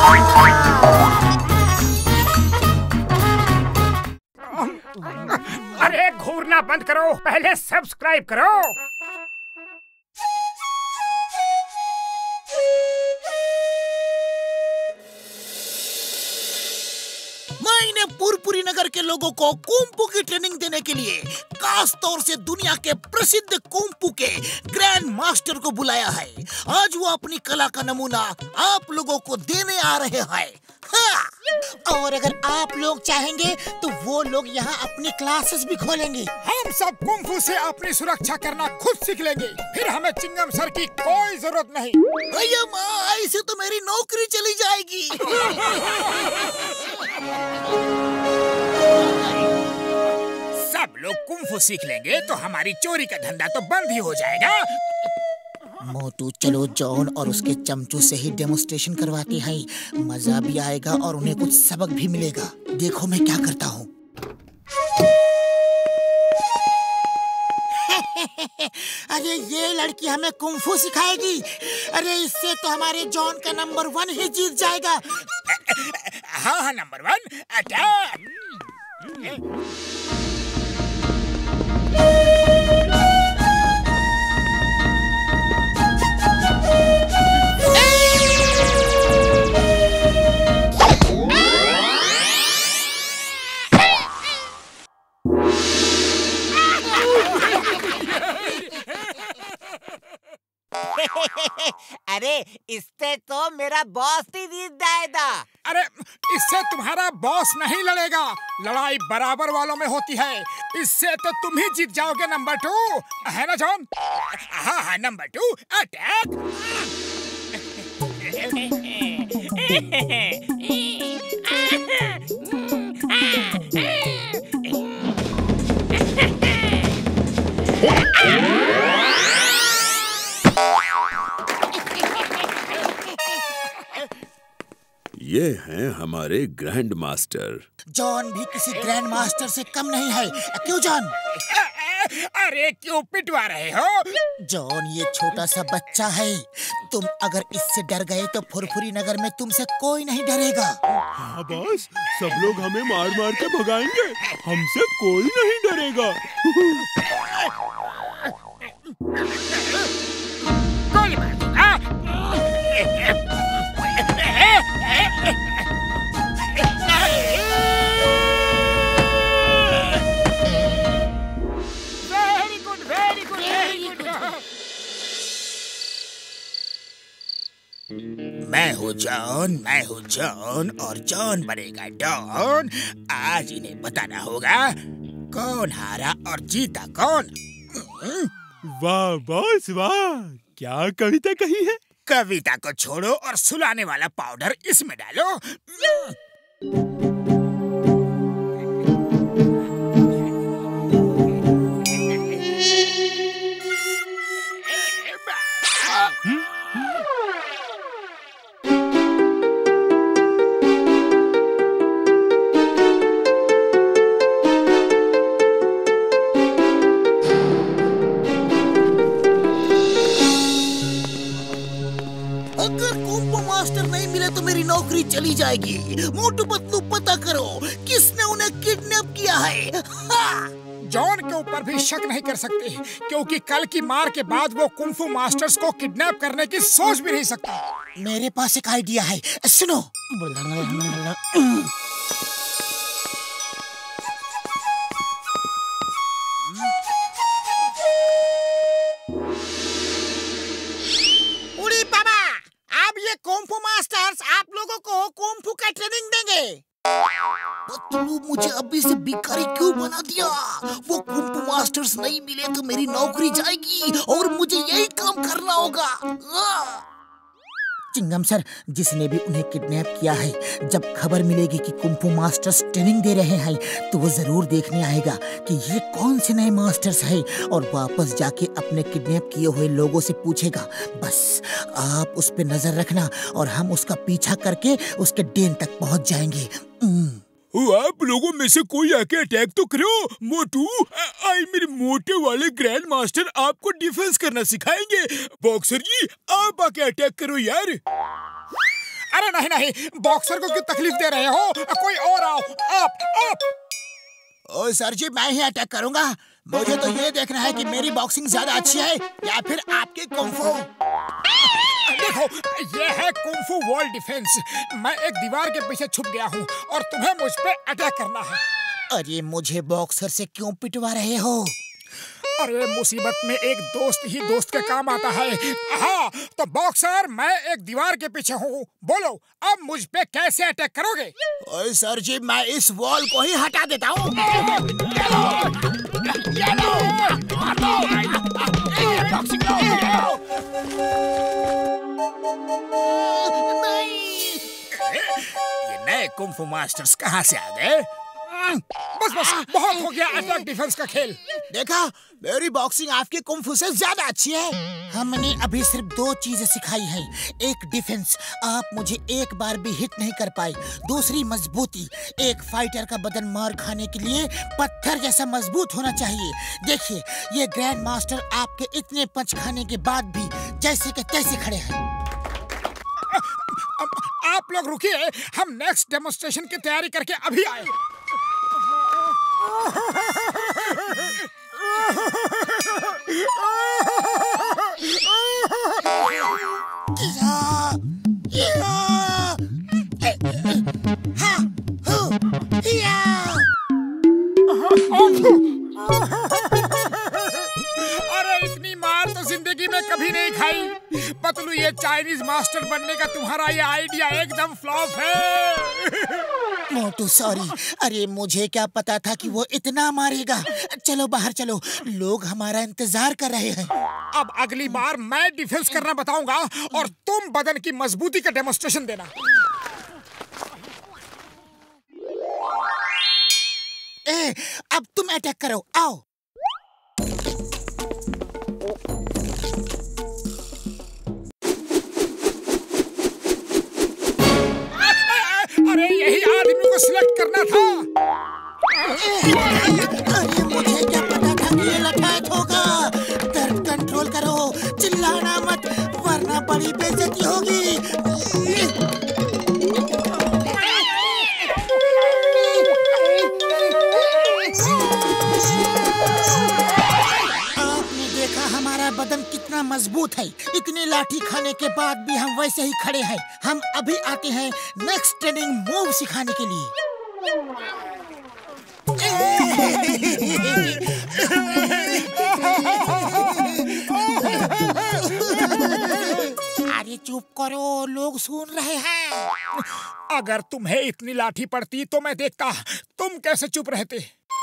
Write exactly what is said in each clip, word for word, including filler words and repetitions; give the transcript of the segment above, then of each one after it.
अरे घूरना बंद करो, पहले सब्सक्राइब करो। मैंने पुरपुरी नगर के लोगों को कुंफू की ट्रेनिंग देने के लिए खास तौर से दुनिया के प्रसिद्ध कुंफू के ग्रैंड मास्टर को बुलाया है। आज वो अपनी कला का नमूना आप लोगों को देने आ रहे हैं। हाँ। और अगर आप लोग चाहेंगे तो वो लोग यहाँ अपनी क्लासेस भी खोलेंगे। हम सब कुंफू से अपनी सुरक्षा करना खुद सीख लेंगे, फिर हमें चिंगम सर की कोई जरूरत नहीं। भैया माँ, ऐसे तो मेरी नौकरी चली जाएगी। सब लोग कुंफू सीख लेंगे तो हमारी चोरी का धंधा तो बंद ही हो जाएगा। मोटू, चलो जॉन और उसके चमचों से ही डेमोन्स्ट्रेशन करवाते हैं। मजा भी आएगा और उन्हें कुछ सबक भी मिलेगा। देखो मैं क्या करता हूँ। अरे ये लड़की हमें कुंफू सिखाएगी। अरे इससे तो हमारे जॉन का नंबर वन ही जीत जाएगा। हाँ हाँ नंबर वन अटैक। अरे इससे तो मेरा बॉस ही जीत जाएगा। अरे इससे तुम्हारा बॉस नहीं लड़ेगा, लड़ाई बराबर वालों में होती है। इससे तो तुम ही जीत जाओगे नंबर टू, है ना जॉन? हाँ हाँ नंबर टू अटैक। ये हैं हमारे ग्रैंड मास्टर। जॉन भी किसी ग्रैंड मास्टर से कम नहीं है। क्यों जॉन? अरे क्यों पिटवा रहे हो? जॉन ये छोटा सा बच्चा है। तुम अगर इससे डर गए तो फुरफुरी नगर में तुमसे कोई नहीं डरेगा। हाँ बॉस, सब लोग हमें मार मार के भगाएंगे, हमसे कोई नहीं डरेगा। गोली मार दूंगा। Very good very good very good. मैं हूँ जॉन, मैं हूँ जॉन और जॉन बनेगा डॉन। आज इन्हें बताना होगा कौन हारा और जीता कौन। वाह बॉस वाह, क्या कविता कही है। कविता को छोड़ो और सुलाने वाला पाउडर इसमें डालो। नौकरी चली जाएगी। मोटू पतलू पता करो किसने उन्हें किडनैप किया है। जॉन के ऊपर भी शक नहीं कर सकते क्योंकि कल की मार के बाद वो कुंफू मास्टर्स को किडनैप करने की सोच भी नहीं सकता। मेरे पास एक आइडिया है, सुनो। कुंफू मास्टर्स आप लोगों को कुंफू का ट्रेनिंग देंगे। पतलू मुझे अभी से भिखारी क्यों बना दिया? वो कुंफू मास्टर्स नहीं मिले तो मेरी नौकरी जाएगी और मुझे यही काम करना होगा। चिंगम सर, जिसने भी उन्हें किडनैप किया है, जब खबर मिलेगी कि कुंफू मास्टर्स ट्रेनिंग दे रहे हैं तो वो जरूर देखने आएगा कि ये कौन से नए मास्टर्स हैं और वापस जाके अपने किडनैप किए हुए लोगों से पूछेगा। बस आप उस पे नजर रखना और हम उसका पीछा करके उसके डेन तक पहुंच जाएंगे। आप लोगों में से कोई आके अटैक तो करो। मोटू, आई मेरे मोटे वाले ग्रैंड मास्टर आपको डिफेंस करना सिखाएंगे। बॉक्सर जी, आप आके अटैक करो यार। अरे नहीं नहीं, बॉक्सर को क्यों तकलीफ दे रहे हो? कोई और आओ। आप आप ओ सर जी, मैं ही अटैक करूंगा। मुझे तो ये देखना है कि मेरी बॉक्सिंग ज्यादा अच्छी है या फिर आपकी कुंफू। देखो, ये है कुंफू वॉल डिफेंस। मैं एक दीवार के पीछे छुप गया हूँ और तुम्हें मुझ पे अटैक करना है। अरे मुझे बॉक्सर से क्यों पिटवा रहे हो? अरे मुसीबत में एक दोस्त ही दोस्त के काम आता है। हाँ, तो बॉक्सर, मैं एक दीवार के पीछे हूँ। बोलो, अब मुझ पे कैसे अटैक करोगे? ओए सर जी, मैं इस वॉल को ही हटा देता हूँ। ये नए कुंफू मास्टर्स कहाँ से आ गए? बस बस, बहुत हो गया अटैक डिफेंस का खेल। देखा, मेरी बॉक्सिंग आपकी कुंफू से ज्यादा अच्छी है। हमने अभी सिर्फ दो चीजें सिखाई हैं। एक डिफेंस, आप मुझे एक बार भी हिट नहीं कर पाए। दूसरी मजबूती, एक फाइटर का बदन मार खाने के लिए पत्थर जैसा मजबूत होना चाहिए। देखिए, ये ग्रैंड मास्टर आपके इतने पंच खाने के बाद भी जैसे के तैसे खड़े हैं। आप लोग रुकिए, हम नेक्स्ट डेमोन्स्ट्रेशन की तैयारी करके अभी आए। अरे इतनी मार तो जिंदगी में कभी नहीं खाई। पतलू, ये चाइनीज मास्टर बनने का तुम्हारा ये आइडिया एकदम फ्लॉप है। मोटू सॉरी, अरे मुझे क्या पता था कि वो इतना मारेगा। चलो बाहर चलो, लोग हमारा इंतजार कर रहे हैं। अब अगली बार मैं डिफेंस करना बताऊंगा और तुम बदन की मजबूती का डेमोन्स्ट्रेशन देना। ए, अब तुम अटैक करो, आओ। अरे यही आदमी को सिलेक्ट करना था। अरे मुझे क्या पता था कि ये लठायत होगा। दर्द कंट्रोल करो, चिल्लाना मत वरना बड़ी बेइज्जती होगी। आपने देखा हमारा बदन कितना मजबूत है। इतनी लाठी खाने के बाद भी हम वैसे ही खड़े हैं। हम अभी आते हैं नेक्स्ट ट्रेनिंग मूव सिखाने के लिए। अरे चुप करो, लोग सुन रहे हैं। अगर तुम्हें इतनी लाठी पड़ती तो मैं देखता तुम कैसे चुप रहते।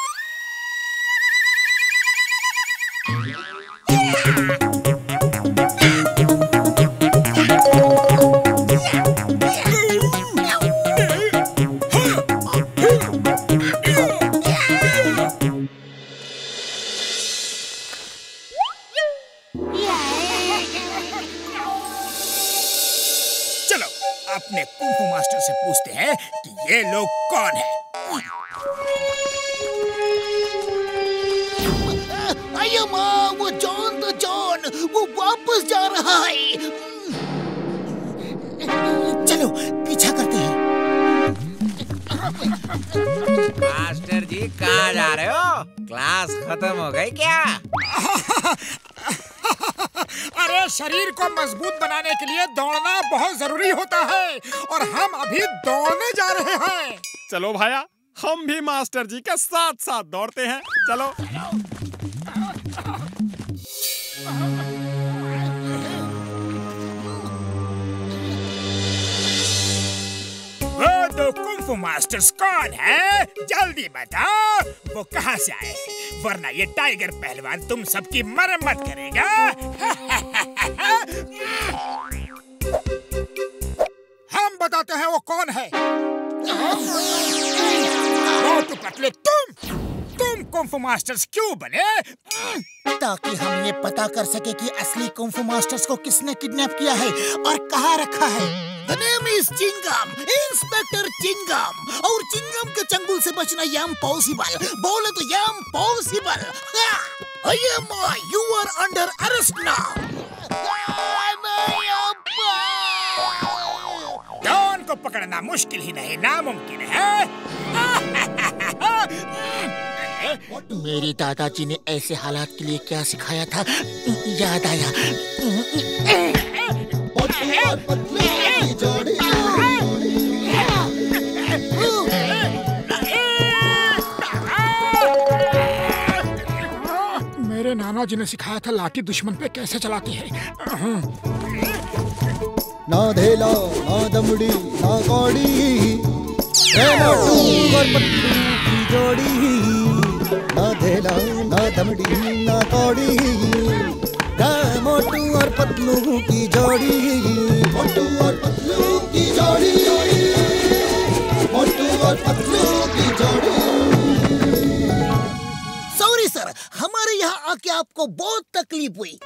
चलो अपने कुंफू मास्टर से पूछते हैं कि ये लोग कौन हैं। अयो माँ, वो जॉन तो जॉन, वो वापस जा रहा है। चलो पीछा करते हैं। मास्टर जी कहाँ जा रहे हो? क्लास खत्म हो गई क्या? अरे शरीर को मजबूत बनाने के लिए दौड़ना बहुत जरूरी होता है और हम अभी दौड़ने जा रहे हैं। चलो भाया, हम भी मास्टर जी के साथ साथ दौड़ते हैं। चलो। वो दो कुंफू मास्टर्स कौन है? जल्दी बताओ, वो कहाँ से आए, वरना ये टाइगर पहलवान तुम सबकी मरम्मत करेगा। हम बताते हैं वो कौन है। वो तो पतले तुम तुम कुंफू मास्टर्स क्यों बने? ताकि हम ये पता कर सके कि असली कुंफू मास्टर्स को किसने किडनैप किया है और कहाँ रखा है। The name is Chingam, inspector Chingam. और चिंगम के चंगुल से बचना इम्पॉसिबल। बोले तो impossible. I am, you are under arrest now। Don को तो पकड़ना मुश्किल ही नहीं नामुमकिन है। मेरे दादाजी ने ऐसे हालात के लिए क्या सिखाया था, याद आया। मेरे नाना जी ने सिखाया था लाठी दुश्मन पे कैसे चलाती है। ना धेला ना दमड़ी ना कौड़ी, मोटू और पतलू की जोड़ी। ना धेला ना दमड़ी ना कौड़ी, मोटू और पतलू की जोड़ी। मोटू और पतलू की जोड़ी, मोटू और पतलू की जोड़ी। सॉरी सर, हमारे यहाँ आके आपको बहुत तकलीफ हुई।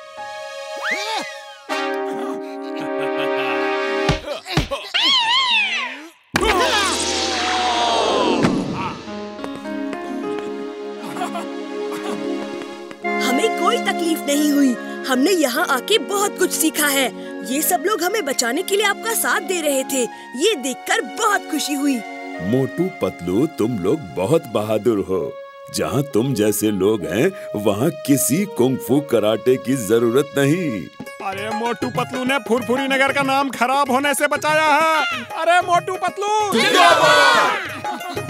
हमें कोई तकलीफ नहीं हुई। हमने यहाँ आके बहुत कुछ सीखा है। ये सब लोग हमें बचाने के लिए आपका साथ दे रहे थे। ये देखकर बहुत खुशी हुई। मोटू पतलू, तुम लोग बहुत बहादुर हो। जहाँ तुम जैसे लोग हैं वहाँ किसी कुंग-फू कराटे की जरूरत नहीं। अरे मोटू पतलू ने फुरफुरी नगर का नाम खराब होने से बचाया है। अरे मोटू पतलू जिंदाबाद।